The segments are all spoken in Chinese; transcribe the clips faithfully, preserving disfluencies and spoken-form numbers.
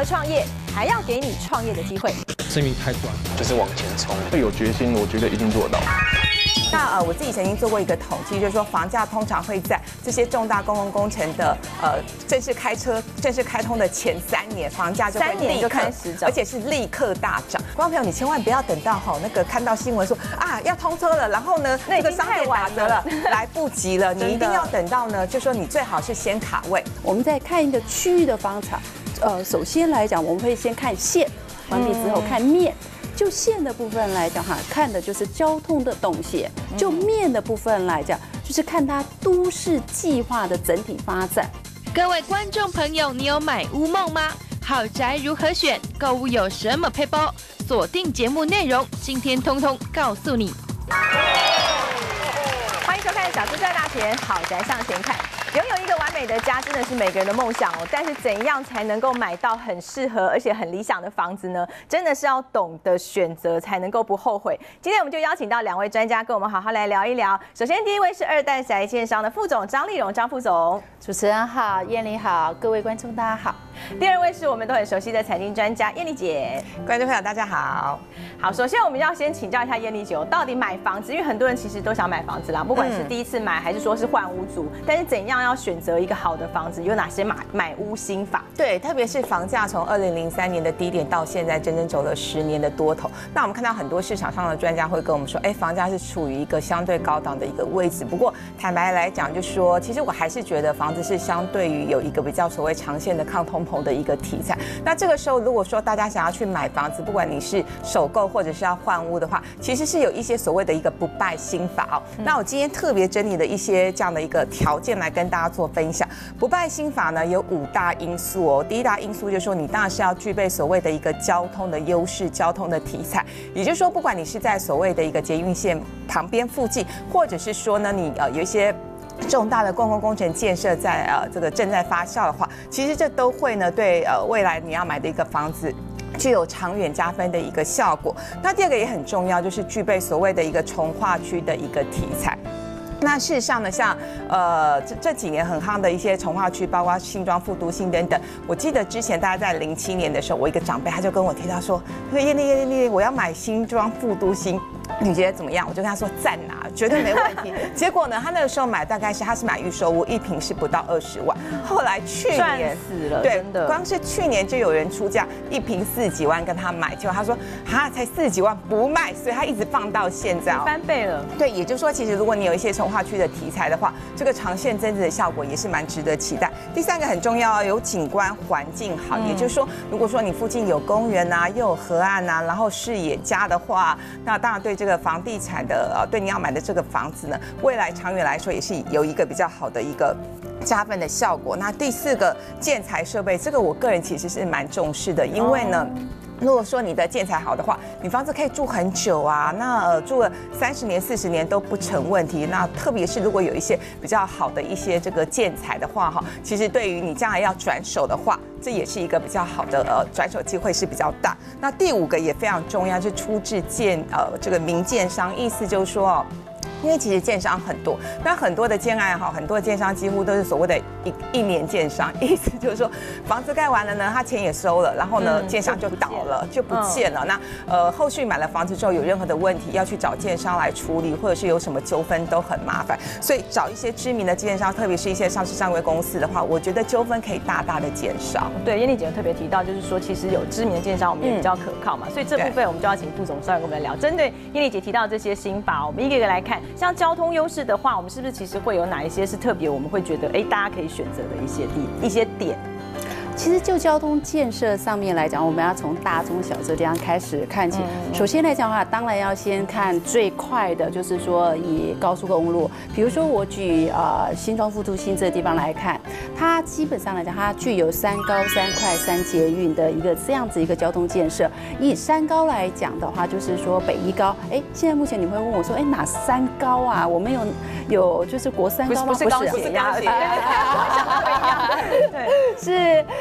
创业，还要给你创业的机会。 生命太短， 就是往前冲。 会有决心，我觉得一定做得到。 那呃，我自己曾经做过一个统计，就是说房价通常会在这些重大公共工程的呃正式开车、正式开通的前三年，房价就会立刻开始涨， 而且是立刻大涨。观众朋友，你千万不要等到哈那个看到新闻说啊要通车了，然后呢这个商店打折了，来不及了。你一定要等到呢，就说你最好是先卡位。 我们在看一个区域的房产，呃，首先来讲，我们会先看线，完毕之后看面。就线的部分来讲哈，看的就是交通的动线；就面的部分来讲，就是看它都市计划的整体发展。 各位观众朋友，你有买屋梦吗？豪宅如何选？购物有什么撇步？锁定节目内容，今天通通告诉你。 欢迎收看《小资赚大钱，豪宅向前看》。拥有一个完美的家，真的是每个人的梦想哦。但是怎样才能够买到很适合而且很理想的房子呢？真的是要懂得选择，才能够不后悔。今天我们就邀请到两位专家，跟我们好好来聊一聊。首先，第一位是二代宅建商的副总张丽蓉张副总， 主持人好，燕丽好，各位观众大家好。 第二位是我们都很熟悉的财经专家燕丽姐， 观众朋友大家好。 好，首先我们要先请教一下燕丽姐，到底买房子，因为很多人其实都想买房子啦，不管是第一次买还是说是换屋族，但是怎样要选择一个好的房子，有哪些买买屋心法？ 对，特别是房价从二零零三年的低点到现在，整整走了十年的多头。那我们看到很多市场上的专家会跟我们说，哎，房价是处于一个相对高档的一个位置。不过坦白来讲，就说其实我还是觉得房子是相对于有一个比较所谓长线的抗通膨的一个题材。那这个时候，如果说大家想要去买房子，不管你是首购或者是要换屋的话，其实是有一些所谓的一个不败心法哦。嗯、那我今天特别整理了一些这样的一个条件来跟大家做分享。不败心法呢有五大因素哦。第一大因素就是说，你当然是要具备所谓的一个交通的优势、交通的题材。也就是说，不管你是在所谓的一个捷运线旁边附近，或者是说呢，你呃有一些重大的公共工程建设在呃这个正在发酵的话，其实这都会呢对呃未来你要买的一个房子具有长远加分的一个效果。那第二个也很重要，就是具备所谓的一个重划区的一个题材。那事实上呢，像呃这这几年很夯的一些重划区，包括新庄、副都心等等。我记得之前大概在零七年的时候，我一个长辈他就跟我提到说，那个燕丽燕丽，我要买新庄、副都心，你觉得怎么样？我就跟他说赞拿，绝对没问题。结果呢，他那个时候买大概是他是买预售屋，一坪是不到二十万。后来去年死了， 对， 真的， 光是去年就有人出价一坪四十几万跟他买，结果他说哈才四十几万不卖，所以他一直放到现在、哦， 翻倍了。 对，也就是说，其实如果你有一些重划区的题材的话，这个长线增值的效果也是蛮值得期待。第三个很重要，有景观环境好，嗯、也就是说，如果说你附近有公园啊，又有河岸啊，然后视野佳的话，那当然对这个房地产的呃，对你要买的这个房子呢，未来长远来说也是有一个比较好的一个加分的效果。那第四个建材设备，这个我个人其实是蛮重视的，因为呢。哦，如果说你的建材好的话，你房子可以住很久啊，那呃住了三十年、四十年都不成问题。那特别是如果有一些比较好的一些这个建材的话，哈，其实对于你将来要转手的话，这也是一个比较好的呃转手机会是比较大。那第五个也非常重要，就是出自建呃这个民建商，意思就是说哦。因为其实建商很多，那很多的建案哈，很多的建商几乎都是所谓的一一年建商，意思就是说房子盖完了呢，他钱也收了，然后呢，建商就倒了，就不见了。那呃，后续买了房子之后有任何的问题，要去找建商来处理，或者是有什么纠纷都很麻烦。所以找一些知名的建商，特别是一些上市上柜公司的话，我觉得纠纷可以大大的减少。 对，燕丽姐特别提到，就是说其实有知名的建商，我们也比较可靠嘛，所以这部分我们就要请副总稍微跟我们来聊。针对燕丽姐提到的这些心法，我们一个一个来看。像交通优势的话，我们是不是其实会有哪一些是特别我们会觉得，哎，大家可以选择的一些地一些点？ 其实就交通建设上面来讲，我们要从大中小这地方开始看起。首先来讲的话，当然要先看最快的，就是说以高速公路，比如说我举呃新庄副都心这个地方来看，它基本上来讲，它具有三高三快三捷运的一个这样子一个交通建设。以三高来讲的话，就是说北一高，哎，现在目前你会问我说，哎，哪三高啊？我们有有就是国三高吗？ 不是高铁呀，对，是。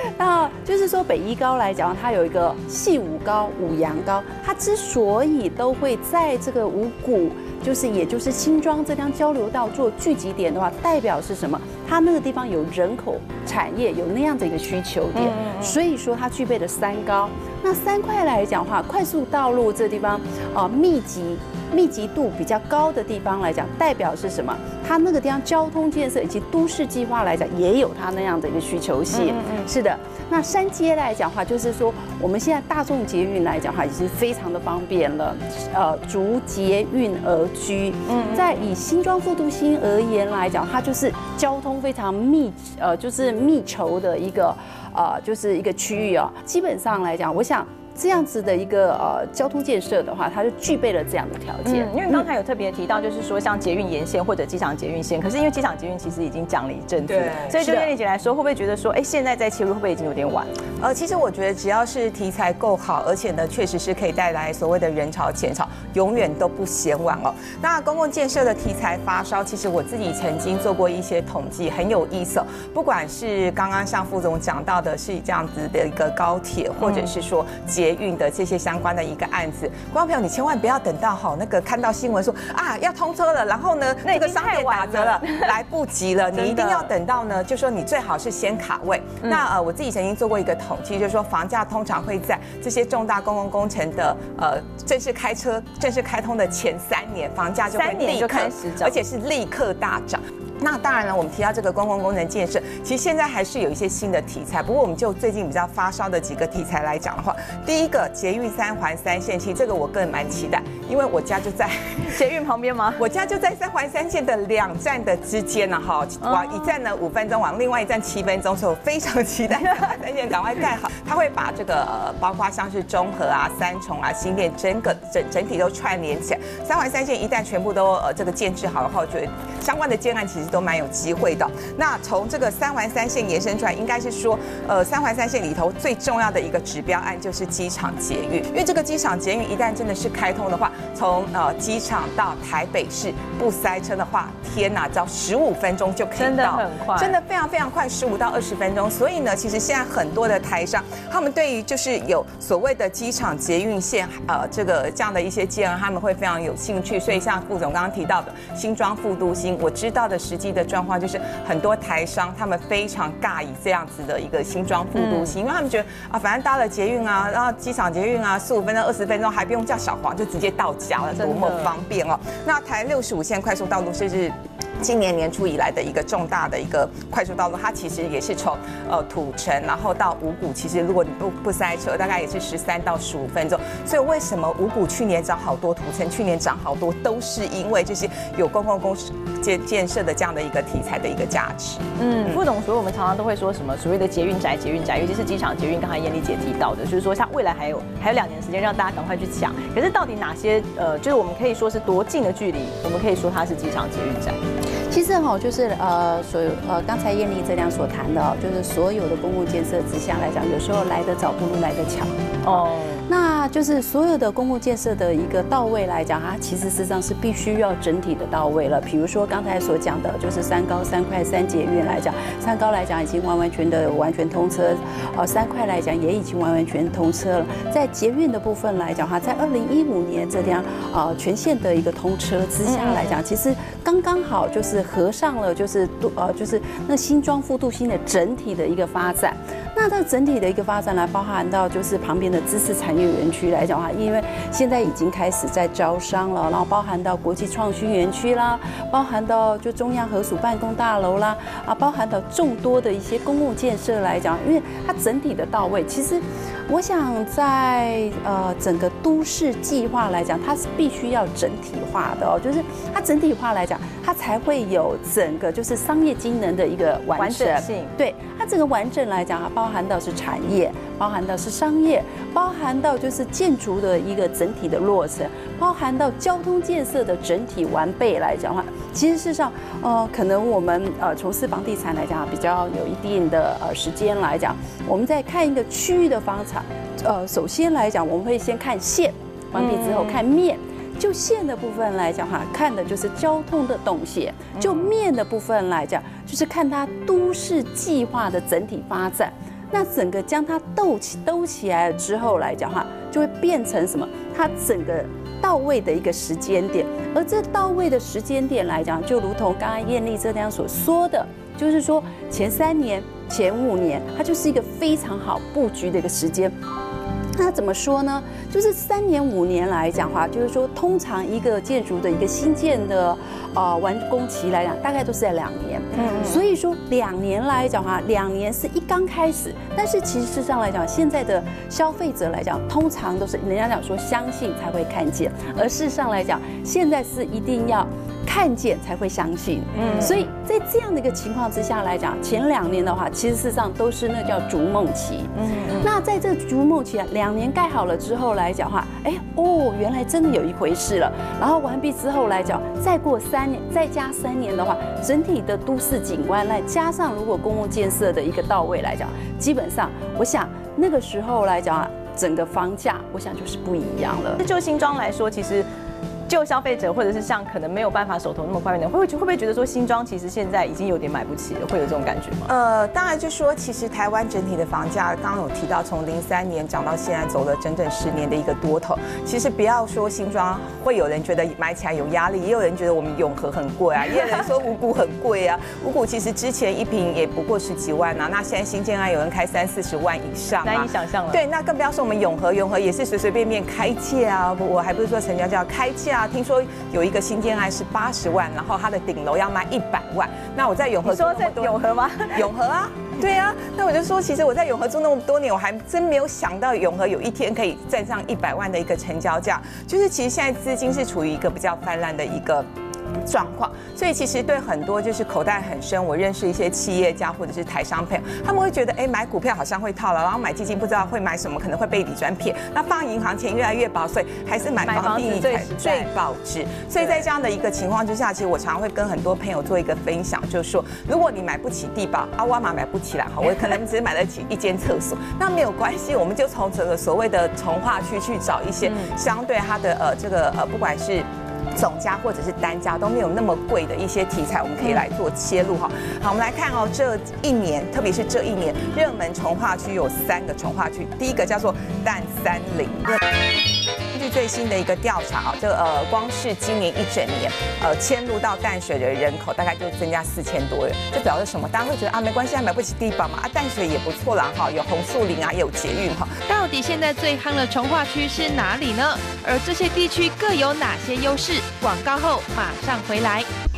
那就是说北一高来讲，它有一个细五高、五杨高，它之所以都会在这个五股，就是也就是新庄这条交流道做聚集点的话，代表是什么？它那个地方有人口、产业，有那样的一个需求点，所以说它具备了三高。那三快来讲的话，快速道路这地方啊、呃、密集。密集度比较高的地方来讲，代表是什么？它那个地方交通建设以及都市计划来讲，也有它那样的一个需求性。嗯嗯是的，那山街来讲的话，就是说我们现在大众捷运来讲的话，已经非常的方便了。呃，逐捷运而居。嗯，在以新庄副都心而言来讲，它就是交通非常密，呃，就是密稠的一个呃，就是一个区域哦。基本上来讲，我想。这样子的一个呃交通建设的话，它就具备了这样的条件。 嗯，因为刚才有特别提到，就是说像捷运沿线或者机场捷运线，可是因为机场捷运其实已经讲了一阵子，所以就燕丽姐来说，会不会觉得说，哎，现在在切入会不会已经有点晚？ 呃，其实我觉得只要是题材够好，而且呢，确实是可以带来所谓的人潮钱潮，永远都不嫌晚哦。那公共建设的题材发烧，其实我自己曾经做过一些统计，很有意思哦。不管是刚刚像副总讲到的，是这样子的一个高铁，或者是说捷捷运的这些相关的一个案子，观众朋友，你千万不要等到好那个看到新闻说啊要通车了，然后呢那个商店打折了，来不及了，你一定要等到呢，就说你最好是先卡位。嗯、那呃，我自己曾经做过一个统计，就是说房价通常会在这些重大公共工程的呃正式开车、正式开通的前三年，房价就会立刻开始涨，而且是立刻大涨。那当然了，我们提到这个公共工程建设，其实现在还是有一些新的题材。不过我们就最近比较发烧的几个题材来讲的话，第一个捷运三环三线，其实这个我个人蛮期待，因为我家就在捷运旁边吗？ 我家就在三环三线的两站的之间呢，哈，往一站呢五分钟，往另外一站七分钟，所以我非常期待三环三线赶快盖好。它会把这个呃，包括像是中和啊、三重啊、新店整个整整体都串联起来。三环三线一旦全部都呃这个建制好的话，我觉得相关的建案其实都蛮有机会的。那从这个三环三线延伸出来，应该是说，呃，三环三线里头最重要的一个指标案就是机场捷运，因为这个机场捷运一旦真的是开通的话，从呃机场到台北市不塞车的话，天哪，只要十五分钟就可以到， 真的很快， 真的非常非常快，十五到二十分钟。所以呢，其实现在很多的台商，他们对于就是有所谓的机场捷运线，呃，这个这样的一些建案，他们会非常有兴趣。所以像副总刚刚提到的新庄副都心，我知道的实际的状况就是很多台商他们非常尬以这样子的一个新庄副都心，因为他们觉得啊，反正搭了捷运啊，然后机场捷运啊，十五分钟、二十分钟还不用叫小黄，就直接到家了，多么方便哦！那台六十五线快速道路是是。今年年初以来的一个重大的一个快速道路，它其实也是从呃土城，然后到五股，其实如果你不不塞车，大概也是十三到十五分钟。所以为什么五股去年涨好多，土城去年涨好多，都是因为这些有公共公司建建设的这样的一个题材的一个价值。 嗯，副总，所以我们常常都会说什么所谓的捷运宅、捷运宅，尤其是机场捷运，刚才燕丽姐提到的，就是说像未来还有还有两年时间让大家赶快去抢。可是到底哪些呃，就是我们可以说是多近的距离，我们可以说它是机场捷运宅。 其实哈，就是呃，所有呃，刚才燕丽这样所谈的哦，就是所有的公共建设之下来讲，有时候来得早不如来得巧哦。那就是所有的公共建设的一个到位来讲，它其实实际上是必须要整体的到位了。比如说刚才所讲的，就是三高、三快、三捷运来讲，三高来讲已经完完全的完全通车，呃，三快来讲也已经完完全通车了。在捷运的部分来讲，哈，在二零一五年这样呃全线的一个通车之下来讲，其实刚刚好就是合上了，就是都呃就是那新庄副都心的整体的一个发展。那它整体的一个发展呢，包含到就是旁边的知识产业园区来讲的话，因为现在已经开始在招商了，然后包含到国际创新园区啦，包含到就中央合署办公大楼啦，啊，包含到众多的一些公共建设来讲，因为它整体的到位，其实我想在呃整个都市计划来讲，它是必须要整体化的哦，就是它整体化来讲，它才会有整个就是商业机能的一个完整性。 对，它整个完整来讲，它包含到是产业，包含到是商业，包含到就是建筑的一个整体的落成，包含到交通建设的整体完备来讲的话，其实事实上，呃，可能我们呃从事房地产来讲比较有一定的呃时间来讲，我们在看一个区域的房产，呃，首先来讲我们会先看线，完毕之后看面。就线的部分来讲哈，看的就是交通的动线；就面的部分来讲，就是看它都市计划的整体发展。 那整个将它兜起兜起来了之后来讲的话，就会变成什么？它整个到位的一个时间点，而这到位的时间点来讲，就如同刚刚艳丽这样所说的，就是说前三年、前五年，它就是一个非常好布局的一个时间。那怎么说呢？就是三年五年来讲的话，就是说通常一个建筑的一个新建的呃完工期来讲，大概都是在两年。嗯，所以说两年来讲的话，两年是一刚开始，但是其实事实上来讲，现在的消费者来讲，通常都是人家讲说相信才会看见，而事实上来讲，现在是一定要看见才会相信。嗯，所以在这样的一个情况之下来讲，前两年的话，其实事实上都是那叫逐梦期。嗯，那在这逐梦期啊，两年盖好了之后来讲话，哎哦，原来真的有一回事了。然后完毕之后来讲，再过三年，再加三年的话，整体的都市景观来加上如果公共建设的一个到位来讲，基本上我想那个时候来讲啊，整个房价我想就是不一样了。 就新庄来说，其实。就消费者或者是像可能没有办法手头那么宽裕的，会会会不会觉得说新庄其实现在已经有点买不起了，会有这种感觉吗？ 呃，当然就说其实台湾整体的房价，刚刚有提到从零三年涨到现在走了整整十年的一个多头。其实不要说新庄，会有人觉得买起来有压力，也有人觉得我们永和很贵啊，也有人说五股很贵啊。五股其实之前一坪也不过十几万啊，那现在新建案有人开三四十万以上， 难以想象了。 对，那更不要说我们永和，永和也是随随便便开价啊，我还不是说成交价开价。听说有一个新建案是八十万，然后它的顶楼要卖一百万。那我在永和， 你说在永和吗？ 永和啊，对啊。那我就说，其实我在永和住那么多年，我还真没有想到永和有一天可以站上一百万的一个成交价。就是其实现在资金是处于一个比较泛滥的一个状况，所以其实对很多就是口袋很深，我认识一些企业家或者是台商朋友，他们会觉得，哎，买股票好像会套牢，然后买基金不知道会买什么，可能会被理专骗。那放银行钱越来越薄，所以还是买房地产最保值。所以在这样的一个情况之下，其实我常常会跟很多朋友做一个分享，就是说，如果你买不起地保，阿瓦玛买不起来，哈，我可能只买得起一间厕所，那没有关系，我们就从这个所谓的从化区去找一些相对它的呃这个呃不管是总价或者是单价都没有那么贵的一些题材，我们可以来做切入哈。好，我们来看哦，这一年，特别是这一年，热门重划区有三个重划区，第一个叫做淡三零。根据最新的一个调查啊，这呃光是今年一整年，呃迁入到淡水的人口大概就增加四千多人，这表示什么？大家会觉得啊，没关系，还买不起地保嘛，啊淡水也不错啦哈，有红树林啊，也有捷运哈。 到底现在最夯的重划区是哪里呢？而这些地区各有哪些优势？广告后马上回来。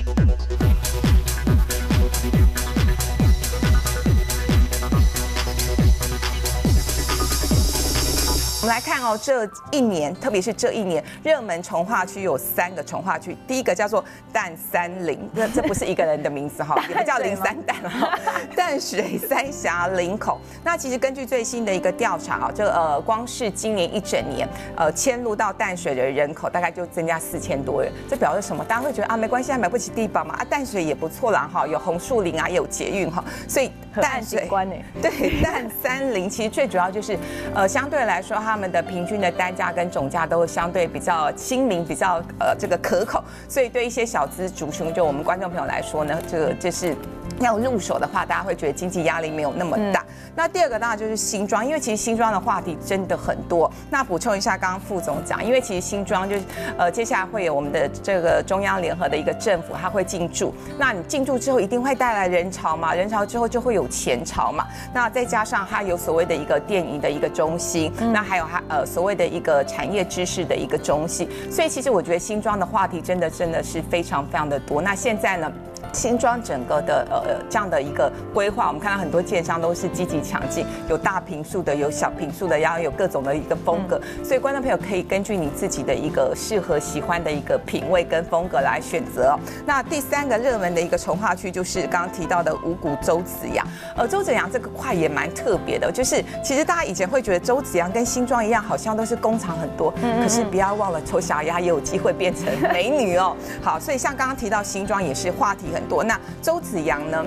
我们来看哦，这一年，特别是这一年，热门重划区有三个重划区。第一个叫做淡三零，这这不是一个人的名字哈，也不叫零三淡哈，淡水、三峡、林口。那其实根据最新的一个调查啊，这呃光是今年一整年，呃迁入到淡水的人口大概就增加四千多人。这表示什么？大家会觉得啊，没关系，还买不起地保嘛，啊淡水也不错啦哈，有红树林啊，也有捷运哈，所以淡水对淡三零其实最主要就是呃相对来说它。他们的平均的单价跟总价都相对比较亲民，比较呃这个可口，所以对一些小资族群，就我们观众朋友来说呢，这个就是要入手的话，大家会觉得经济压力没有那么大。嗯、那第二个当然就是新庄，因为其实新庄的话题真的很多。那补充一下，刚刚副总讲，因为其实新庄就是呃接下来会有我们的这个中央联合的一个政府，它会进驻。那你进驻之后，一定会带来人潮嘛，人潮之后就会有钱潮嘛。那再加上它有所谓的一个电影的一个中心，嗯、那还有它呃所谓的一个产业知识的一个中心，所以其实我觉得新庄的话题真的真的是非常非常的多。那现在呢？新庄整个的呃这样的一个规划，我们看到很多建商都是积极抢进，有大坪数的，有小坪数的，然后有各种的一个风格，嗯、所以观众朋友可以根据你自己的一个适合喜欢的一个品味跟风格来选择哦。那第三个热门的一个重划区就是刚刚提到的五股周子阳，呃，周子阳这个块也蛮特别的，就是其实大家以前会觉得周子阳跟新庄一样，好像都是工厂很多，嗯、可是不要忘了丑小鸭也有机会变成美女哦。好，所以像刚刚提到新庄也是话题很多。那周子阳呢？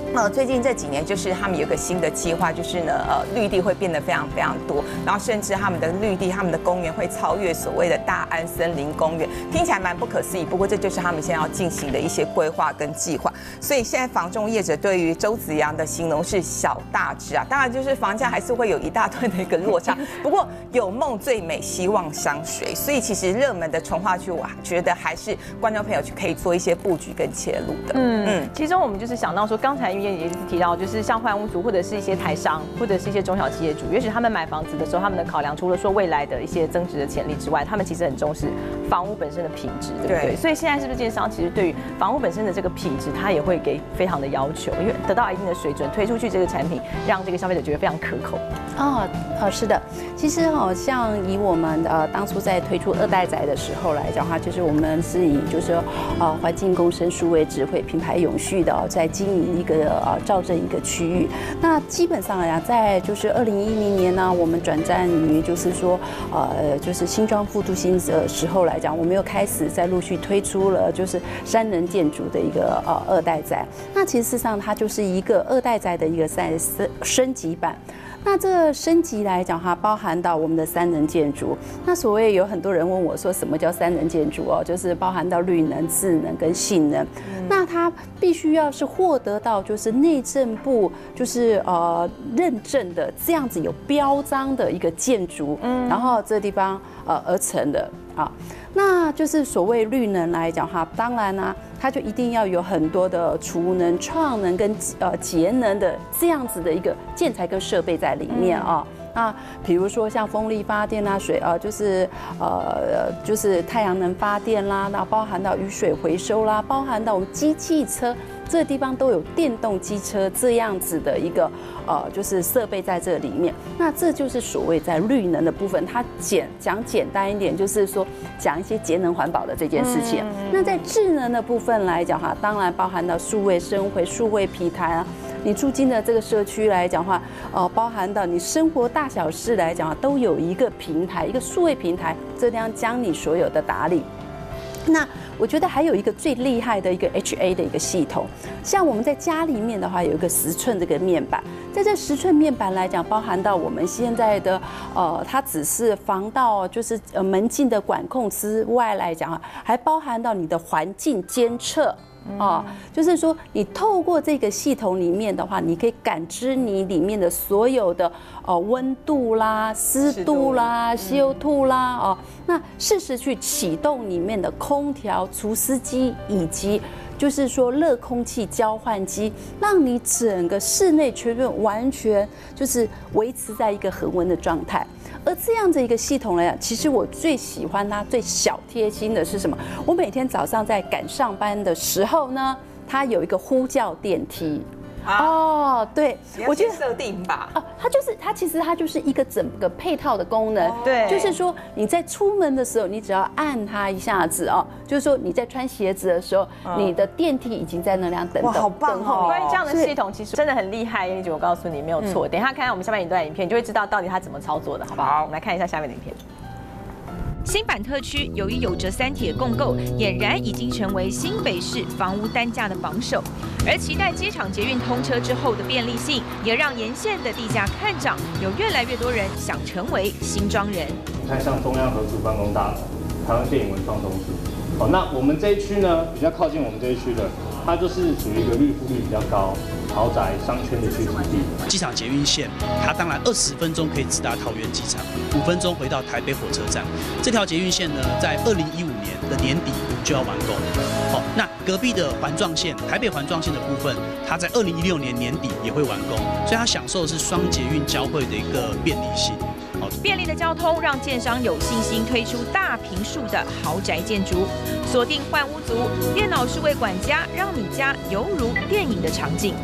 呃，最近这几年就是他们有个新的计划，就是呢，呃，绿地会变得非常非常多，然后甚至他们的绿地、他们的公园会超越所谓的大安森林公园，听起来蛮不可思议。不过这就是他们现在要进行的一些规划跟计划。所以现在房仲业者对于周子阳的形容是小大只啊，当然就是房价还是会有一大段的一个落差。不过有梦最美，希望相随，所以其实热门的重划区，我觉得还是观众朋友去可以做一些布局跟切入的。 嗯嗯，其中我们就是想到说，刚才也也是提到，就是像换屋族或者是一些台商或者是一些中小企业主，也许他们买房子的时候，他们的考量除了说未来的一些增值的潜力之外，他们其实很重视房屋本身的品质，对不对？对，所以现在是不是建商其实对于房屋本身的这个品质，他也会给非常的要求，因为得到一定的水准，推出去这个产品，让这个消费者觉得非常可口。 哦，呃，是的，其实好像以我们呃当初在推出二代宅的时候来讲的话，就是我们是以就是说呃环境共生、数位智慧、品牌永续的、哦、在经营一个呃造镇一个区域。那基本上来讲，在就是二零一零年呢，我们转战于就是说呃就是新庄复都新的时候来讲，我们又开始在陆续推出了就是三人建筑的一个呃二代宅。那其实事实上它就是一个二代宅的一个在升升级版。那这个升级来讲哈，包含到我们的三能建筑。那所谓有很多人问我说，什么叫三能建筑哦？就是包含到绿能、智能跟性能。嗯、那它必须要是获得到就是内政部就是呃认证的这样子有标章的一个建筑，嗯，然后这地方呃而成的啊。那就是所谓绿能来讲哈，当然呢、啊，它就一定要有很多的储能、创能跟呃节能的这样子的一个建材跟设备在里面啊。那比如说像风力发电啦、水呃就是呃就是太阳能发电啦，那包含到雨水回收啦，包含到我们机器车。这个地方都有电动机车这样子的一个呃，就是设备在这里面。那这就是所谓在绿能的部分，它简讲简单一点，就是说讲一些节能环保的这件事情。那在智能的部分来讲哈，当然包含到数位生活、数位平台啊。你住进的这个社区来讲话，呃，包含到你生活大小事来讲，都有一个平台，一个数位平台，这样将你所有的打理。那我觉得还有一个最厉害的一个 H A 的一个系统，像我们在家里面的话，有一个十寸这个面板，在这十寸面板来讲，包含到我们现在的呃，它只是防盗就是呃门禁的管控之外来讲啊，还包含到你的环境监测。啊，就是说，你透过这个系统里面的话，你可以感知你里面的所有的呃温度啦、湿度啦、C O 二 啦，哦，那适时去启动里面的空调、除湿机以及就是说热空气交换机，让你整个室内全面完全就是维持在一个恒温的状态。而这样的一个系统来讲，其实我最喜欢它最小贴心的是什么？我每天早上在赶上班的时候呢，它有一个呼叫电梯。哦，对， 我觉得设定吧。 哦，它就是它，其实它就是一个整个配套的功能。 对， 就是说你在出门的时候，你只要按它一下子哦，就是说你在穿鞋子的时候，你的电梯已经在那辆等等好棒哦。 关于这样的系统，其实真的很厉害。燕妮姐，我告诉你没有错。等一下看看我们下面一段影片，你就会知道到底它怎么操作的，好不好？我们来看一下下面的影片。 新版特区由于有着三铁共构，俨然已经成为新北市房屋单价的榜首。而期待机场捷运通车之后的便利性，也让沿线的地价看涨，有越来越多人想成为新庄人。 你看，像中央合署办公大楼、台湾电影文创中心，哦，那我们这一区呢，比较靠近我们这一区的，它就是属于一个绿覆率比较高、豪宅商圈的聚集地。 机场捷运线，它当然二十分钟可以直达桃园机场，五分钟回到台北火车站。这条捷运线呢，在二零一五年的年底就要完工。好，那隔壁的环状线，台北环状线的部分，它在二零一六年年底也会完工，所以它享受的是双捷运交汇的一个便利性。 便利的交通让建商有信心推出大坪数的豪宅建筑，锁定换屋族，电脑数位管家，让你家犹如电影的场景。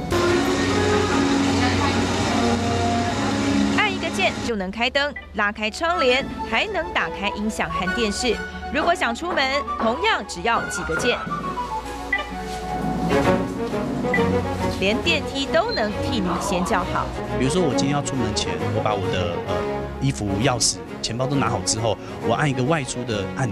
按一个键就能开灯，拉开窗帘，还能打开音响和电视。如果想出门，同样只要几个键。连电梯都能替你先叫好。 比如说，我今天要出门前，我把我的呃衣服、钥匙、钱包都拿好之后，我按一个外出的按钮，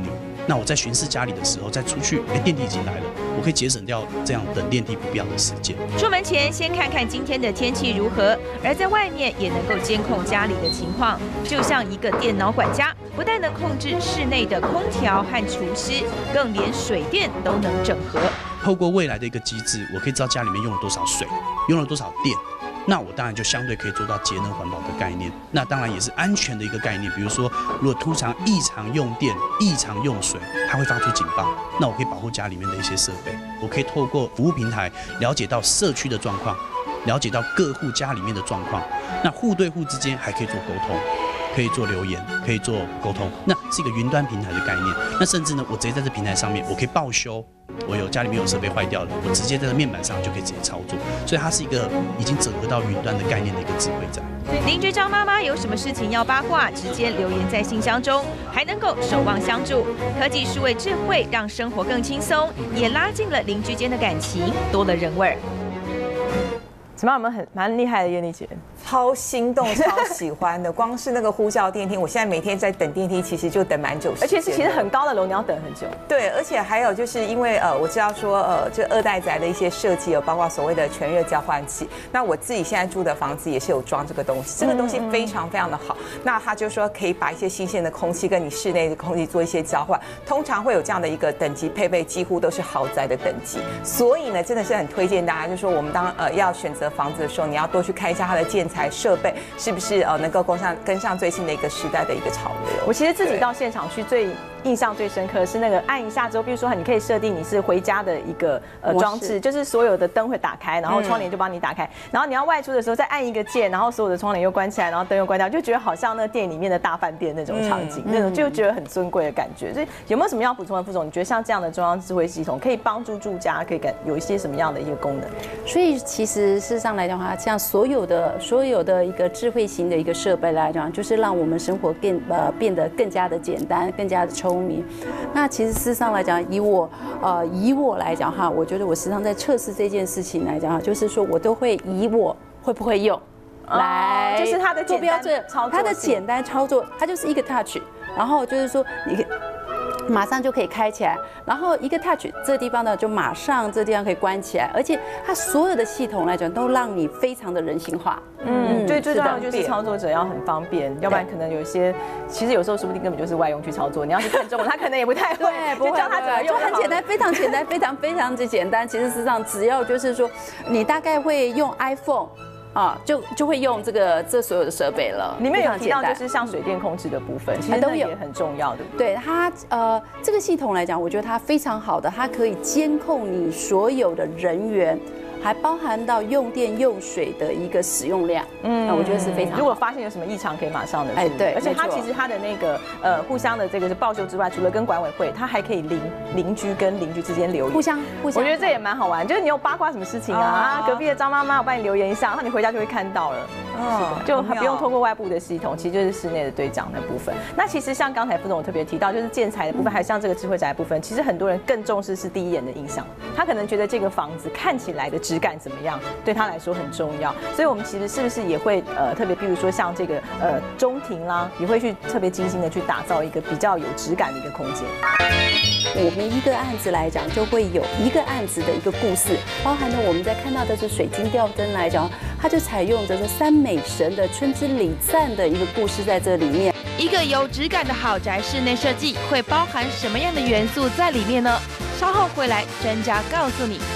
那我在巡视家里的时候，再出去，哎，电梯已经来了，我可以节省掉这样等电梯不必要的时间。 出门前先看看今天的天气如何，而在外面也能够监控家里的情况，就像一个电脑管家，不但能控制室内的空调和除湿，更连水电都能整合。 透过未来的一个机制，我可以知道家里面用了多少水，用了多少电。那我当然就相对可以做到节能环保的概念，那当然也是安全的一个概念。比如说，如果突常异常用电、异常用水，它会发出警报，那我可以保护家里面的一些设备。我可以透过服务平台了解到社区的状况，了解到各户家里面的状况。那户对户之间还可以做沟通，可以做留言，可以做沟通。那是一个云端平台的概念。那甚至呢，我直接在这平台上面，我可以报修。我有家里面有设备坏掉了，我直接在这面板上就可以直接操作，所以它是一个已经整合到云端的概念的一个智慧站。 邻居张妈妈有什么事情要八卦，直接留言在信箱中，还能够守望相助。科技数位智慧让生活更轻松，也拉近了邻居间的感情，多了人味儿。 怎么样？有没有很蛮厉害的燕丽姐？ 超心动，超喜欢的。光是那个呼叫电梯，我现在每天在等电梯，其实就等蛮久时间， 而且是其实很高的楼，你要等很久。 对，而且还有就是因为呃，我知道说呃，这二代宅的一些设计有包括所谓的全热交换器。那我自己现在住的房子也是有装这个东西，这个东西非常非常的好。那它就说可以把一些新鲜的空气跟你室内的空气做一些交换，通常会有这样的一个等级配备，几乎都是豪宅的等级。所以呢，真的是很推荐大家，就是说我们当呃要选择房子的时候，你要多去看一下它的建材设备是不是呃能够跟上跟上最新的一个时代的一个潮流。 我其实自己到现场去最印象最深刻的是那个按一下之后，比如说你可以设定你是回家的一个呃装置，就是所有的灯会打开，然后窗帘就帮你打开，然后你要外出的时候再按一个键，然后所有的窗帘又关起来，然后灯又关掉，就觉得好像那个电影里面的大饭店那种场景，那种就觉得很尊贵的感觉。所以有没有什么要补充的，副总？你觉得像这样的中央智慧系统可以帮助住家，可以感有一些什么样的一个功能？ 所以其实事实上来讲的话，像所有的所有的一个智慧型的一个设备来讲，就是让我们生活变呃变得更加的简单，更加的聪明。那其实事实上来讲，以我呃以我来讲哈，我觉得我时常在测试这件事情来讲哈，就是说我都会以我会不会用来， 就是它的简单操作， 它的简单操作，它就是一个 touch， 然后就是说你马上就可以开起来，然后一个 touch 这个地方呢，就马上这个地方可以关起来，而且它所有的系统来讲都让你非常的人性化。 嗯，最最重要的就是操作者要很方便，要不然可能有一些，其实有时候说不定根本就是外用去操作，你要去看中文，他可能也不太会， 就教他怎么用， 就很简单，非常简单，非常非常之简单。其实事实上，只要就是说，你大概会用 iPhone。啊，就就会用这个这所有的设备了。 里面有提到就是像水电控制的部分，其实都也很重要的。 对它呃这个系统来讲，我觉得它非常好的，它可以监控你所有的人员。还包含到用电用水的一个使用量，嗯，那我觉得是非常好。 如果发现有什么异常，可以马上的哎对， 而且它其实它的那个呃互相的这个是报修之外，除了跟管委会，它还可以邻邻居跟邻居之间留言， 互相互相。 我觉得这也蛮好玩，就是你有八卦什么事情啊，隔壁的张妈妈我帮你留言一下，然后你回家就会看到了，哦，就不用透过外部的系统，其实就是室内的对讲的部分。那其实像刚才副总特别提到，就是建材的部分，还有像这个智慧宅的部分，其实很多人更重视是第一眼的印象，他可能觉得这个房子看起来的质感怎么样。对他来说很重要，所以我们其实是不是也会呃特别，比如说像这个呃中庭啦，也会去特别精心的去打造一个比较有质感的一个空间。 我们一个案子来讲，就会有一个案子的一个故事，包含了我们在看到的是水晶吊灯来讲，它就采用着是三美神的春之礼赞的一个故事在这里面。 一个有质感的豪宅室内设计会包含什么样的元素在里面呢？稍后回来，专家告诉你。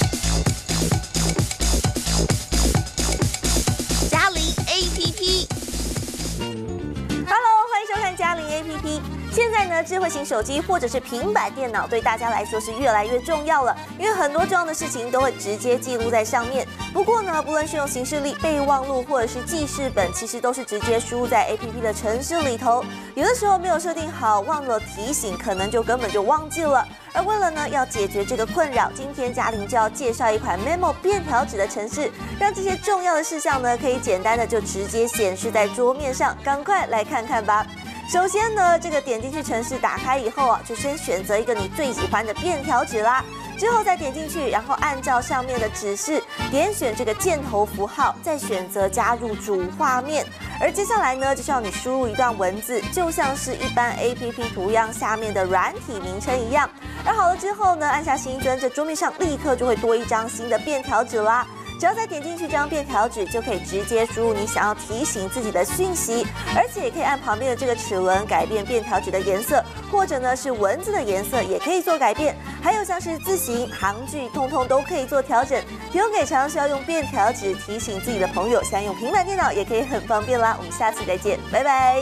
嘉陵 A P P， 现在呢，智慧型手机或者是平板电脑对大家来说是越来越重要了，因为很多重要的事情都会直接记录在上面。不过呢，不论是用行事历、备忘录或者是记事本，其实都是直接输入在 A P P 的程式里头。有的时候没有设定好，忘了提醒，可能就根本就忘记了。而为了呢要解决这个困扰，今天嘉玲就要介绍一款 Memo 便条纸的程式，让这些重要的事项呢可以简单的就直接显示在桌面上。赶快来看看吧。首先呢，这个点进去程式打开以后啊，就先选择一个你最喜欢的便条纸啦。之后再点进去，然后按照上面的指示点选这个箭头符号，再选择加入主画面。 而接下来呢，就是要你输入一段文字，就像是一般 A P P 图样下面的软体名称一样。而好了之后呢，按下新增，这桌面上立刻就会多一张新的便条纸啦。只要再点进去这张便条纸，就可以直接输入你想要提醒自己的讯息，而且也可以按旁边的这个齿轮改变便条纸的颜色，或者呢是文字的颜色也可以做改变，还有像是字形、行距，通通都可以做调整。提供给常需要用便条纸提醒自己的朋友，现在用平板电脑也可以很方便啦。我们下次再见，拜拜。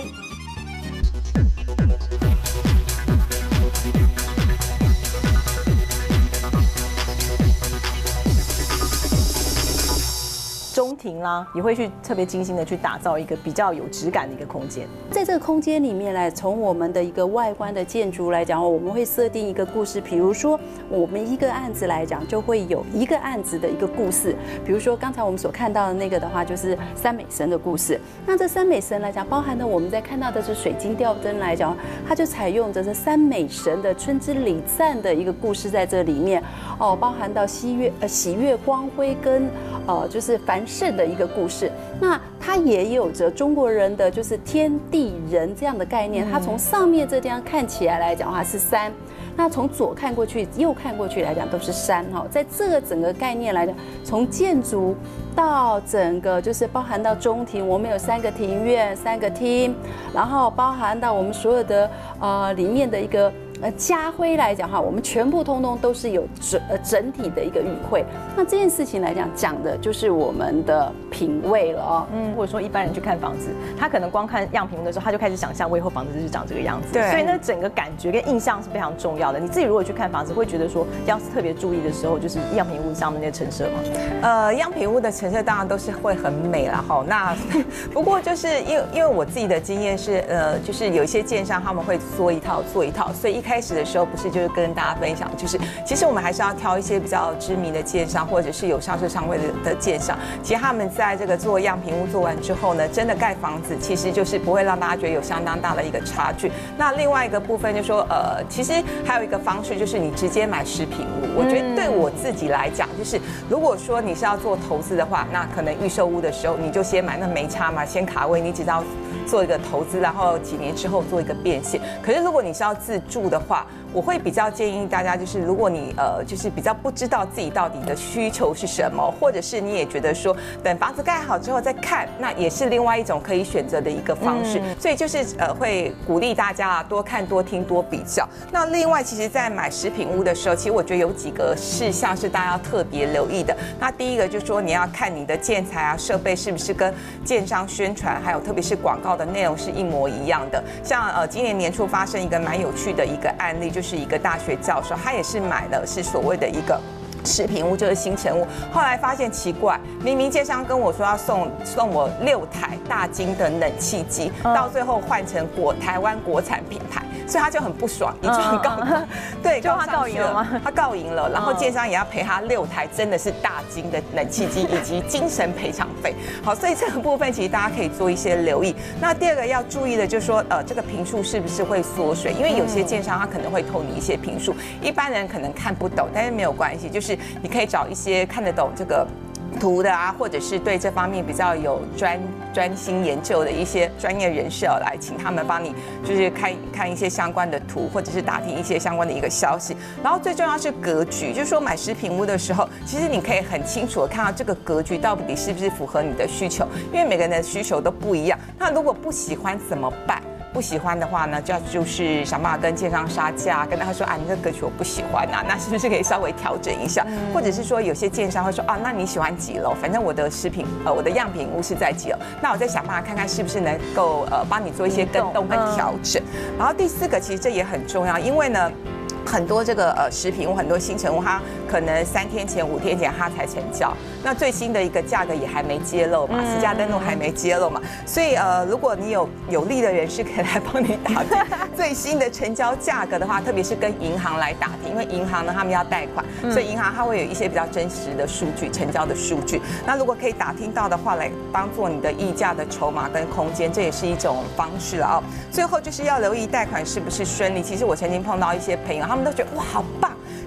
中庭啦，也会去特别精心的去打造一个比较有质感的一个空间。 在这个空间里面来，从我们的一个外观的建筑来讲，我们会设定一个故事。比如说，我们一个案子来讲，就会有一个案子的一个故事。比如说，刚才我们所看到的那个的话，就是三美神的故事。那这三美神来讲，包含了我们在看到的是水晶吊灯来讲，它就采用着这三美神的春之礼赞的一个故事在这里面哦，包含到喜悦呃喜悦光辉跟呃就是繁盛的一个故事。那它也有着中国人的就是天地人这样的概念。它从上面这地方看起来来讲的话是山，那从左看过去、右看过去来讲都是山哈。在这个整个概念来讲，从建筑到整个就是包含到中庭，我们有三个庭院、三个厅，然后包含到我们所有的呃里面的一个。呃，家徽来讲哈，我们全部通通都是有整呃整体的一个语汇。那这件事情来讲，讲的就是我们的品味了哦。 嗯，或者说一般人去看房子，他可能光看样品的时候，他就开始想象我以后房子就是长这个样子。 对。 所以呢，整个感觉跟印象是非常重要的。你自己如果去看房子，会觉得说要特别注意的时候，就是样品屋上面那个陈设吗？ 呃，样品屋的陈设当然都是会很美啦哈。那不过就是因为因为我自己的经验是，呃，就是有一些建商他们会说一套做一套，所以一开始的时候不是就是跟大家分享，就是其实我们还是要挑一些比较知名的建商或者是有上市上柜的的建商，其实他们在这个做样品屋做完之后呢，真的盖房子其实就是不会让大家觉得有相当大的一个差距。那另外一个部分就是说，呃，其实还有一个方式就是你直接买实品屋。我觉得对我自己来讲，就是如果说你是要做投资的话，那可能预售屋的时候你就先买，那没差嘛，先卡位，你只要做一个投资，然后几年之后做一个变现。可是如果你是要自住的话，我会比较建议大家，就是如果你呃就是比较不知道自己到底的需求是什么，或者是你也觉得说等房子盖好之后再看，那也是另外一种可以选择的一个方式。嗯、所以就是呃会鼓励大家啊多看、多听、多比较。那另外，其实在买实品屋的时候，其实我觉得有几个事项是大家要特别留意的。那第一个就是说你要看你的建材啊设备是不是跟建商宣传还有特别是广告的内容是一模一样的。像呃今年年初发生一个蛮有趣的一个案例，就是一个大学教授，他也是买的是所谓的一个实品屋，就是新成屋，后来发现奇怪，明明建商跟我说要送送我六台大金的冷气机，嗯、到最后换成国台湾国产品牌，所以他就很不爽，一状告，嗯、对， 就他告赢了吗？ 他告赢了，然后建商也要赔他六台真的是大金的冷气机以及精神赔偿费。好，所以这个部分其实大家可以做一些留意。那第二个要注意的就是说，呃，这个坪数是不是会缩水？因为有些建商他可能会透你一些坪数，一般人可能看不懂，但是没有关系，就是你可以找一些看得懂这个图的啊，或者是对这方面比较有专专心研究的一些专业人士来，请他们帮你就是看看一些相关的图，或者是打听一些相关的一个消息。然后最重要是格局，就是说买实品屋的时候，其实你可以很清楚的看到这个格局到底是不是符合你的需求，因为每个人的需求都不一样。那如果不喜欢怎么办？不喜欢的话呢，就要就是想办法跟建商杀价，跟他说啊，你这个格局我不喜欢啊，那是不是可以稍微调整一下？嗯、或者是说有些建商会说啊，那你喜欢几楼？反正我的食品呃我的样品屋是在几楼，那我再想办法看看是不是能够呃帮你做一些更动跟调整。嗯、然后第四个其实这也很重要，因为呢。很多这个呃食品屋，很多新成屋，它可能三天前、五天前它才成交，那最新的一个价格也还没揭露嘛，实价登录还没揭露嘛，所以呃，如果你有有利的人士可以来帮你打听最新的成交价格的话，特别是跟银行来打听，因为银行呢他们要贷款，所以银行它会有一些比较真实的数据，成交的数据。那如果可以打听到的话，来当做你的议价的筹码跟空间，这也是一种方式啊。最后就是要留意贷款是不是顺利。其实我曾经碰到一些朋友。他们都觉得哇好棒，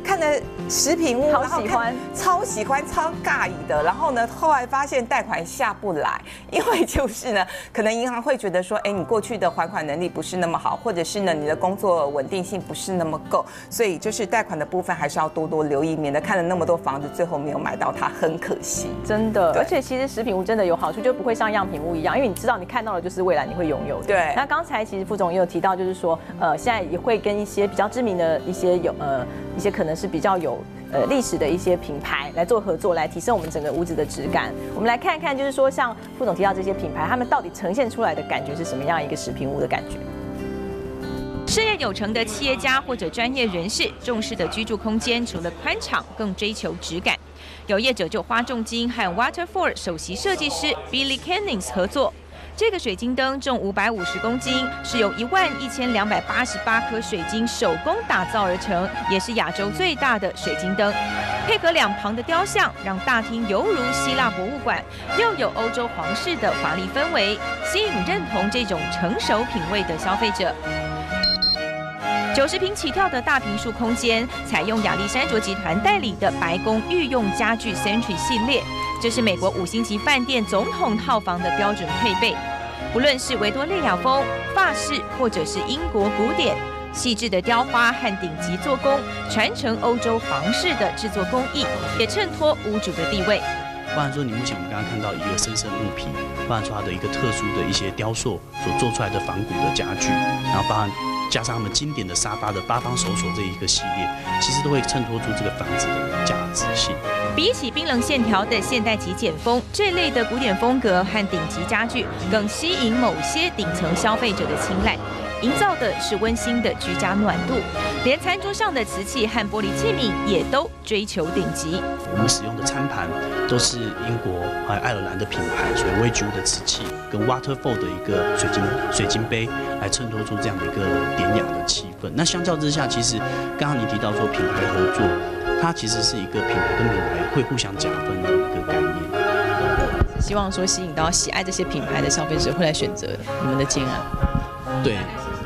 看了食品屋， 好喜欢， 超喜欢，超尬意的。然后呢，后来发现贷款下不来，因为就是呢，可能银行会觉得说，哎，你过去的还款能力不是那么好，或者是呢，你的工作稳定性不是那么够，所以就是贷款的部分还是要多多留意，免得看了那么多房子，最后没有买到它，很可惜。 真的，而且其实食品屋真的有好处，就不会像样品屋一样，因为你知道你看到的就是未来你会拥有的。 对。 那刚才其实副总也有提到，就是说，呃，现在也会跟一些比较知名的一些有呃一些可能是比较有呃历史的一些品牌来做合作，来提升我们整个屋子的质感。我们来看看，就是说像副总提到这些品牌，他们到底呈现出来的感觉是什么样一个食品屋的感觉？ 事业有成的企业家或者专业人士重视的居住空间，除了宽敞，更追求质感。有业者就花重金和 Waterford 首席设计师 Billy Cannings 合作。这个水晶灯重五百五十公斤，是由一万一千两百八十八颗水晶手工打造而成，也是亚洲最大的水晶灯。配合两旁的雕像，让大厅犹如希腊博物馆，又有欧洲皇室的华丽氛围，吸引认同这种成熟品味的消费者。九十平起跳的大平数空间，采用亚历山卓集团代理的白宫御用家具 Century 系列，这是美国五星级饭店总统套房的标准配备。不论是维多利亚风、法式或者是英国古典，细致的雕花和顶级做工，传承欧洲皇室的制作工艺，也衬托屋主的地位。 包含说你目前我们刚刚看到一个深深木皮，包含说它的一个特殊的一些雕塑所做出来的仿古的家具，然后包含加上他们经典的沙发的八方手锁这一个系列，其实都会衬托出这个房子的价值性。 比起冰冷线条的现代极简风，这类的古典风格和顶级家具更吸引某些顶层消费者的青睐。营造的是温馨的居家暖度，连餐桌上的瓷器和玻璃器皿也都追求顶级。 我们使用的餐盘都是英国还有爱尔兰的品牌，所以微菊的瓷器跟 Waterford 的一个水晶水晶杯，来衬托出这样的一个典雅的气氛。那相较之下，其实刚刚你提到说品牌合作，它其实是一个品牌跟品牌会互相加分的一个概念。 希望说吸引到喜爱这些品牌的消费者会来选择你们的建案。 对。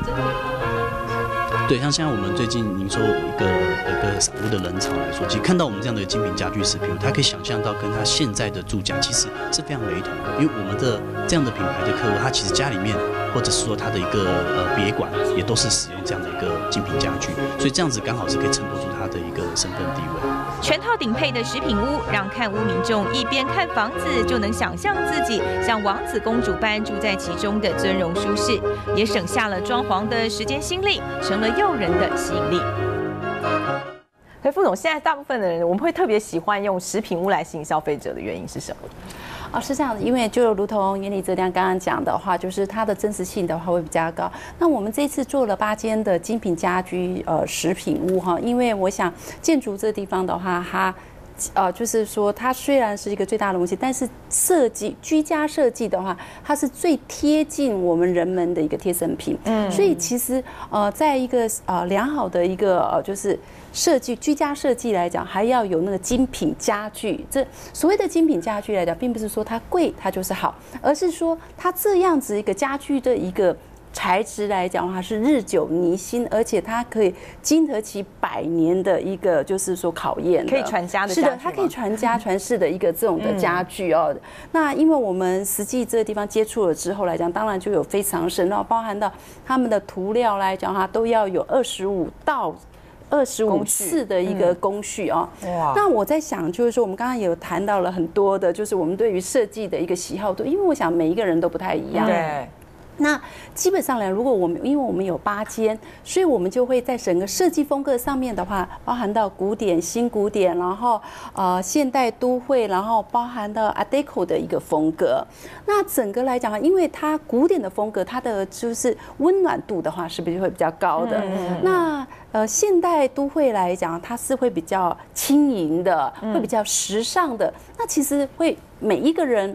对，像现在我们最近您说一个一个散户的人潮来说，其实看到我们这样的精品家具食品，他可以想象到跟他现在的住家其实是非常雷同的，因为我们的这样的品牌的客户，他其实家里面或者是说他的一个呃别馆也都是使用这样的一个精品家具，所以这样子刚好是可以衬托出他的一个身份地位。 全套顶配的食品屋，让看屋民众一边看房子就能想象自己像王子公主般住在其中的尊荣舒适，也省下了装潢的时间心力，成了诱人的吸引力。 所以副总，现在大部分的人我们会特别喜欢用食品屋来吸引消费者的原因是什么？ 哦，是这样的，因为就如同严李哲亮刚刚讲的话，就是它的真实性的话会比较高。那我们这次做了八间的精品家居呃食品屋哈，因为我想建筑这地方的话，它呃就是说它虽然是一个最大的东西，但是设计居家设计的话，它是最贴近我们人们的一个贴身品。嗯，所以其实呃在一个呃良好的一个呃就是设计居家设计来讲，还要有那个精品家具。这所谓的精品家具来讲，并不是说它贵它就是好，而是说它这样子一个家具的一个材质来讲的话，是日久弥新，而且它可以经得起百年的一个就是说考验的， 可以传家的家具。 是的，它可以传家传世的一个这种的家具哦。嗯、那因为我们实际这个地方接触了之后来讲，当然就有非常深奥，包含到他们的涂料来讲哈，都要有二十五道。二十五次的一个工序啊、哦，哇！那我在想，就是说，我们刚刚也有谈到了很多的，就是我们对于设计的一个喜好度，因为我想每一个人都不太一样。 对。 那基本上来，如果我们因为我们有八间，所以我们就会在整个设计风格上面的话，包含到古典、新古典，然后呃现代都会，然后包含到 Art Deco 的一个风格。那整个来讲，因为它古典的风格，它的就是温暖度的话，是不是会比较高的？嗯、那呃现代都会来讲，它是会比较轻盈的，会比较时尚的。那其实会每一个人。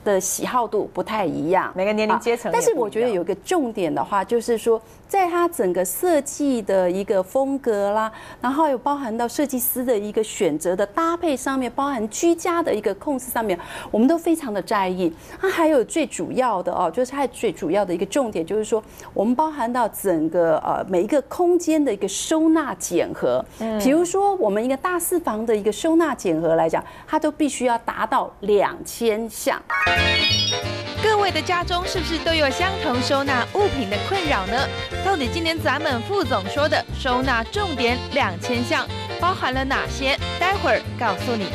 的喜好度不太一样， 每个年龄阶层。 但是我觉得有一个重点的话，就是说，在它整个设计的一个风格啦，然后有包含到设计师的一个选择的搭配上面，包含居家的一个控制上面，我们都非常的在意。它还有最主要的哦，就是它最主要的一个重点，就是说，我们包含到整个呃每一个空间的一个收纳检核。嗯，比如说我们一个大四房的一个收纳检核来讲，它都必须要达到两千项。 各位的家中是不是都有相同收纳物品的困扰呢？到底今年咱们副总说的收纳重点两千项包含了哪些？待会儿告诉你。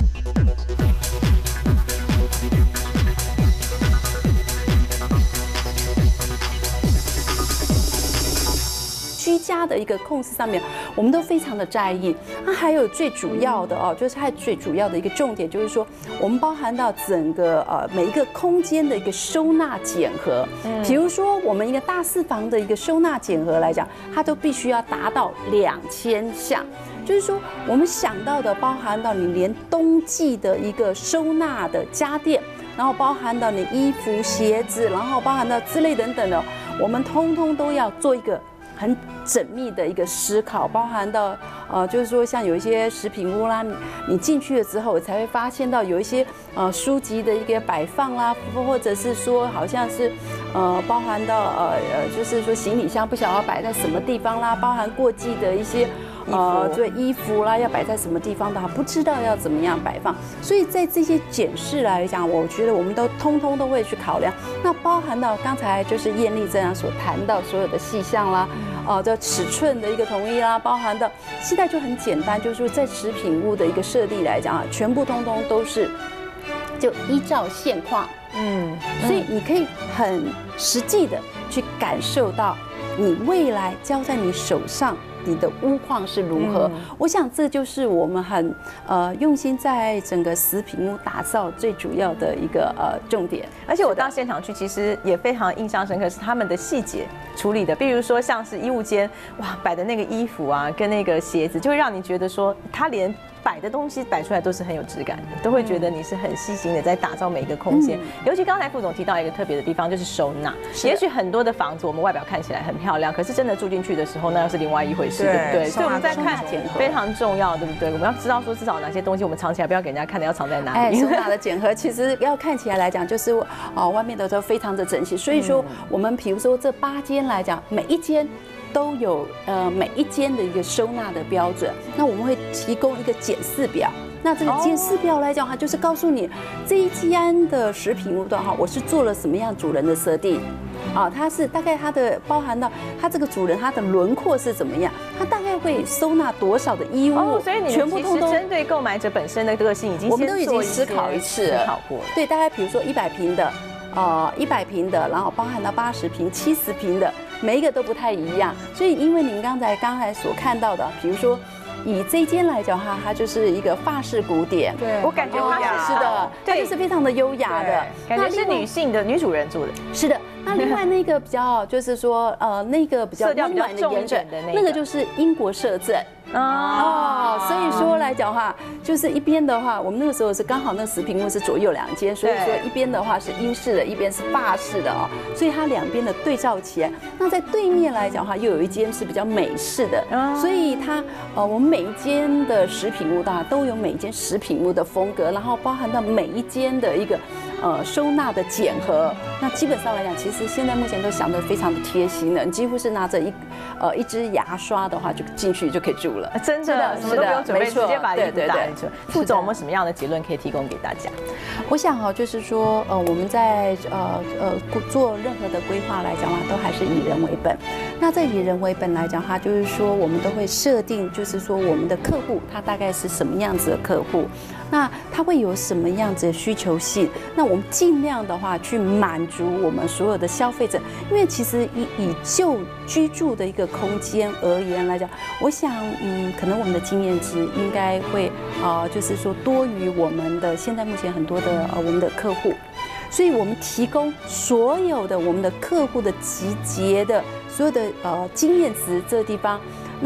居家的一个控制上面，我们都非常的在意。那还有最主要的哦，就是它最主要的一个重点，就是说我们包含到整个呃每一个空间的一个收纳检核。嗯，比如说我们一个大四房的一个收纳检核来讲，它都必须要达到两千项。就是说，我们想到的，包含到你连冬季的一个收纳的家电，然后包含到你衣服、鞋子，然后包含到之类等等的，我们通通都要做一个很缜密的一个思考，包含到呃，就是说像有一些食品屋啦，你你进去了之后，才会发现到有一些呃书籍的一个摆放啦，或者是说好像是呃包含到呃呃，就是说行李箱不晓得要摆在什么地方啦，包含过季的一些。呃，对衣服啦，要摆在什么地方的，不知道要怎么样摆放，所以在这些检视来讲，我觉得我们都通通都会去考量。那包含到刚才就是艳丽这样所谈到所有的细项啦，哦，这尺寸的一个统一啦，包含到现在就很简单，就是说在食品屋的一个设立来讲啊，全部通通都是就依照现况，嗯，所以你可以很实际的去感受到你未来交在你手上。你的屋况是如何？嗯、我想这就是我们很呃用心在整个食品屋打造最主要的一个呃重点。 而且我到现场去，其实也非常印象深刻，是他们的细节处理的。比如说像是衣物间，哇，摆的那个衣服啊，跟那个鞋子，就会让你觉得说，他连摆的东西摆出来都是很有质感的，都会觉得你是很细心的在打造每一个空间。嗯、尤其刚才副总提到一个特别的地方，就是收纳。也许很多的房子我们外表看起来很漂亮，可是真的住进去的时候，那又是另外一回事，对不对？所以我们在看非常重要，对不对？我们要知道说至少哪些东西我们藏起来不要给人家看的，要藏在哪里。 哎，收纳的检核其实要看起来来讲，就是哦外面的都非常的整齐。所以说我们比如说这八间来讲，每一间。都有呃每一间的一个收纳的标准，那我们会提供一个检视表。那这个检视表来讲，它就是告诉你这一间的食品屋的哈，我是做了什么样主人的设定，啊，它是大概它的包含到它这个主人它的轮廓是怎么样，它大概会收纳多少的衣物， 哦、所以你全部都针对购买者本身的个性已经我们都已经思考一次了， 思考过了。 对，大概比如说一百平的。呃，一百平的，然后包含到八十平、七十平的，每一个都不太一样。所以，因为您刚才刚才所看到的，比如说以这间来讲哈，它就是一个法式古典， 对，我感觉它是的，它就是非常的优雅的， 感觉是女性的女主人做的。 是的，那另外那个比较就是说，呃，那个比较温暖的颜色，那个就是英国摄政。哦，所以说来讲的话，就是一边的话，我们那个时候是刚好那个食品屋是左右两间，所以说一边的话是英式的，一边是法式的哦，所以它两边的对照起来，那在对面来讲的话，又有一间是比较美式的，所以它呃，我们每一间的食品屋的话，都有每一间食品屋的风格，然后包含到每一间的一个呃收纳的检核，那基本上来讲，其实现在目前都想得非常的贴心了，你几乎是拿着一呃一支牙刷的话，就进去就可以住了。 真的，什么都不用准备，直接把衣服打进去。副总，我们什么样的结论可以提供给大家？ 我想哈，就是说，呃，我们在呃呃做任何的规划来讲的话，都还是以人为本。那在以人为本来讲的话，就是说，我们都会设定，就是说，我们的客户他大概是什么样子的客户，那他会有什么样子的需求性？那我们尽量的话去满足我们所有的消费者，因为其实以以就居住的一个空间而言来讲，我想，嗯，可能我们的经验值应该会啊、呃，就是说多于我们的现在目前很多的呃我们的客户，所以我们提供所有的我们的客户的集结的所有的呃经验值这个地方。那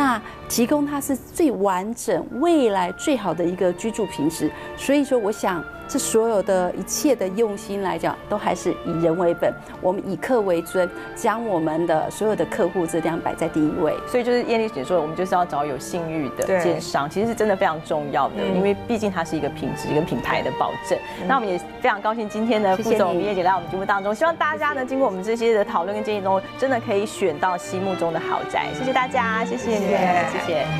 提供它是最完整、未来最好的一个居住品质。所以说，我想这所有的一切的用心来讲，都还是以人为本，我们以客为尊，将我们的所有的客户质量摆在第一位。 所以就是燕丽姐说的，我们就是要找有信誉的建商，其实是真的非常重要的，因为毕竟它是一个品质跟品牌的保证。那我们也非常高兴今天呢，副总明燕姐来我们节目当中，希望大家呢经过我们这些的讨论跟建议中，真的可以选到心目中的豪宅。谢谢大家，谢谢你，谢谢，谢谢。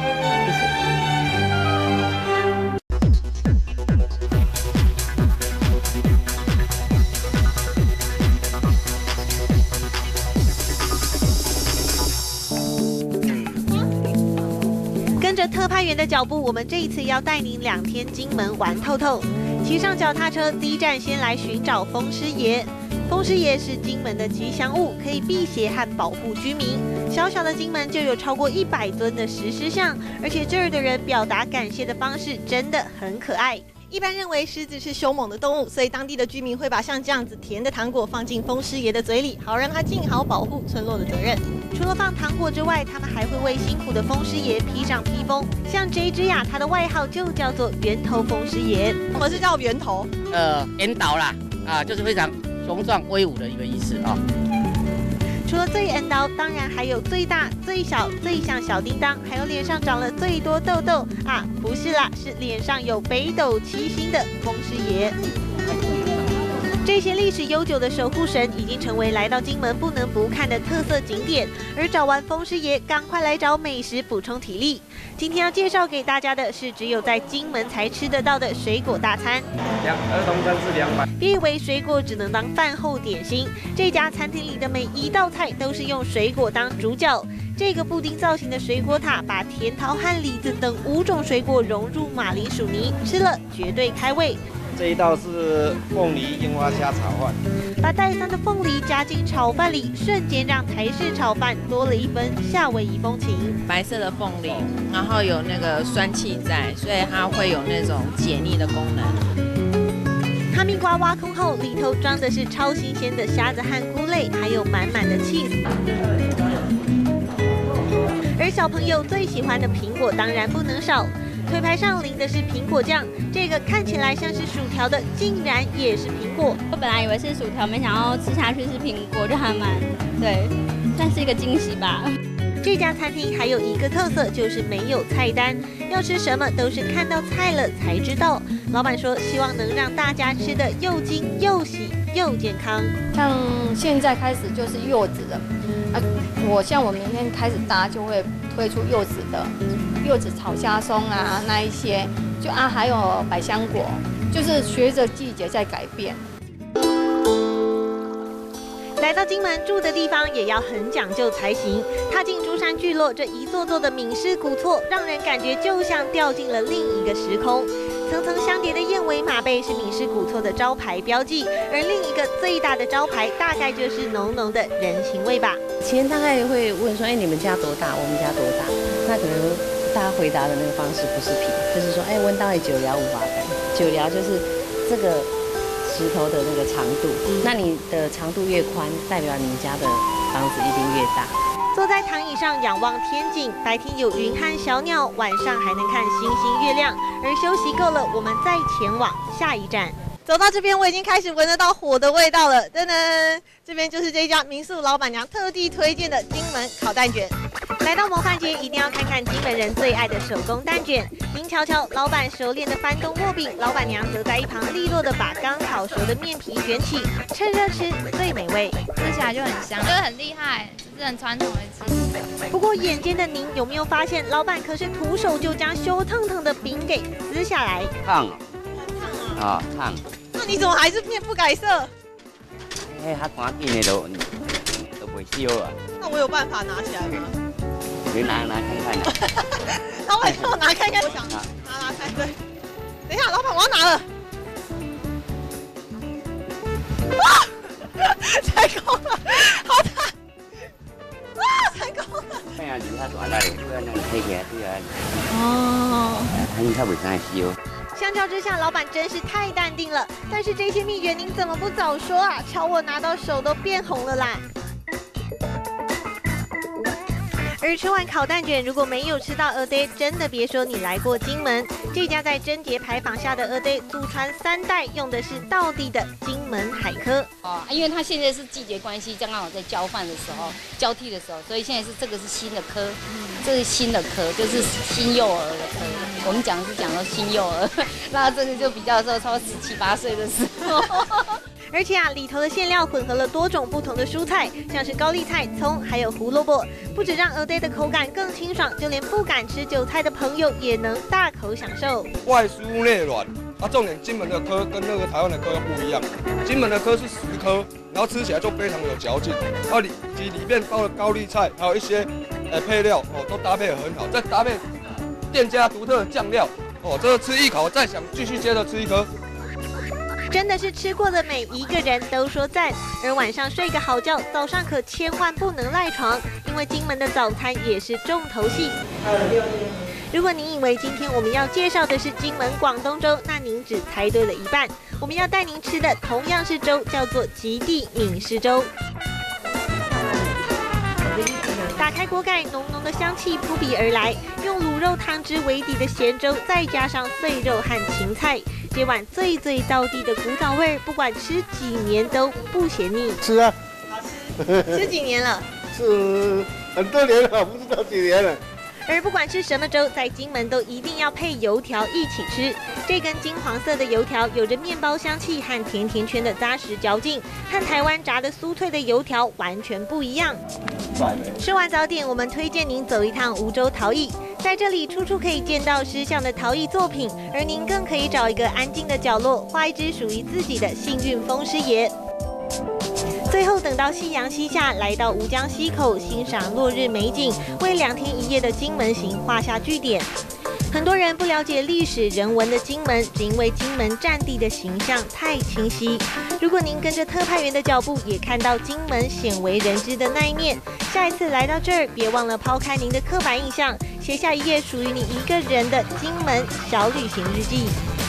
跟着特派员的脚步，我们这一次要带您两天金门玩透透。骑上脚踏车，第一站先来寻找风师爷。风师爷是金门的吉祥物，可以辟邪和保护居民。小小的金门就有超过一百尊的石狮像，而且这儿的人表达感谢的方式真的很可爱。一般认为狮子是凶猛的动物，所以当地的居民会把像这样子甜的糖果放进风师爷的嘴里，好让他尽好保护村落的责任。除了放糖果之外，他们还会为辛苦的风师爷披上披风。像这一只呀，它的外号就叫做圆头风师爷。什么是叫圆头？ 呃，圆头啦，啊，就是非常雄壮威武的一个意思啊。 除了最 N 刀，当然还有最大、最小、最像小叮当，还有脸上长了最多痘痘啊，不是啦，是脸上有北斗七星的风师爷。这些历史悠久的守护神已经成为来到金门不能不看的特色景点，而找完风师爷，赶快来找美食补充体力。今天要介绍给大家的是只有在金门才吃得到的水果大餐。 两儿童餐是两百。 别以为水果只能当饭后点心，这家餐厅里的每一道菜都是用水果当主角。这个布丁造型的水果塔，把甜桃和李子等五种水果融入马铃薯泥，吃了绝对开胃。 这一道是凤梨樱花虾炒饭， 把带酸的凤梨加进炒饭里，瞬间让台式炒饭多了一分夏威夷风情。 白色的凤梨，然后有那个酸气在，所以它会有那种解腻的功能。 哈密瓜挖空后，里头装的是超新鲜的虾子和菇类，还有满满的 cheese。而小朋友最喜欢的苹果当然不能少。腿排上淋的是苹果酱，这个看起来像是薯条的，竟然也是苹果。 我本来以为是薯条，没想到吃下去是苹果，就还蛮对，算是一个惊喜吧。 这家餐厅还有一个特色，就是没有菜单，要吃什么都是看到菜了才知道。老板说，希望能让大家吃的又精又喜又健康。 像现在开始就是柚子的，啊，我像我明天开始搭就会推出柚子的。柚子炒虾松啊，那一些就啊，还有百香果，就是随着季节在改变。 来到金门住的地方也要很讲究才行。踏进竹山聚落，这一座座的闽式古厝，让人感觉就像掉进了另一个时空。层层相叠的燕尾马背是闽式古厝的招牌标记，而另一个最大的招牌，大概就是浓浓的人情味吧。 以前大概会问说，哎，你们家多大？我们家多大？那可能。大家回答的那个方式不是平，就是说，哎，温到底九寮五华感，九寮就是这个石头的那个长度，那你的长度越宽，代表你们家的房子一定越大。 坐在躺椅上仰望天景，白天有云和小鸟，晚上还能看星星月亮。而休息够了，我们再前往下一站。走到这边，我已经开始闻得到火的味道了。噔噔，这边就是这家民宿老板娘特地推荐的金门烤蛋卷。来到模范街，一定要看看金门人最爱的手工蛋卷。您瞧瞧，老板熟练的翻动握柄，老板娘则在一旁利落的把刚烤熟的面皮卷起，趁热吃最美味。 吃起来就很香，就是很厉害，是很传统的吃法。 不过眼尖的您有没有发现，老板可是徒手就将羞腾腾的饼给撕下来？ 烫啊，烫。 那你怎么还是面不改色？ 哎，它赶紧的都都不会烧啊。 那我有办法拿起来吗？ 你拿拿看看啊。 老板让我拿看看，我想拿拿看。对，等一下，老板我要拿了。哇，成功了，好惨！哇，成功了。 哎呀，你看大大的，这个那个黑起来对啊。 哦。 你看不敢烧。 相较之下，老板真是太淡定了。但是这些秘诀您怎么不早说啊？瞧我拿到手都变红了啦！ 而吃完烤蛋卷，如果没有吃到蚵嗲，真的别说你来过金门。这家在贞节牌坊下的蚵嗲，祖传三代，用的是道地的金门海科。 哦，因为它现在是季节关系，刚好在交换的时候、交替的时候，所以现在是这个是新的科，这是新的科，就是新幼儿的科。我们讲的是讲到新幼儿，那这个就比较说超十七八岁的时候。 而且啊，里头的馅料混合了多种不同的蔬菜，像是高丽菜、葱，还有胡萝卜，不止让蚵嗲的口感更清爽，就连不敢吃韭菜的朋友也能大口享受。 外酥内软，啊，重点金门的壳跟那个台湾的壳又不一样，金门的壳是十颗，然后吃起来就非常有嚼劲，然后里以及里面包了高丽菜，还有一些呃配料哦，都搭配得很好，再搭配店家独特的酱料哦，这个吃一口再想继续接着吃一颗。 真的是吃过的每一个人都说赞，而晚上睡个好觉，早上可千万不能赖床，因为金门的早餐也是重头戏。如果您以为今天我们要介绍的是金门广东粥，那您只猜对了一半。我们要带您吃的同样是粥，叫做极地闽式粥。打开锅盖，浓浓的香气扑鼻而来，用卤肉汤汁为底的咸粥，再加上碎肉和芹菜。这碗最最道地的古早味，不管吃几年都不嫌腻。 吃啊， 好吃，吃几年了？ 吃很多年了，不知道几年了。 而不管吃什么粥，在金门都一定要配油条一起吃。这根金黄色的油条有着面包香气和甜甜圈的扎实嚼劲，和台湾炸的酥脆的油条完全不一样。吃完早点，我们推荐您走一趟梧州陶艺。在这里，处处可以见到诗像的陶艺作品，而您更可以找一个安静的角落，画一只属于自己的幸运风师爷。最后等到夕阳西下，来到吴江溪口欣赏落日美景，为两天一夜的金门行画下句点。很多人不了解历史人文的金门，只因为金门战地的形象太清晰。如果您跟着特派员的脚步，也看到金门鲜为人知的那一面，下一次来到这儿，别忘了抛开您的刻板印象，写下一页属于你一个人的金门小旅行日记。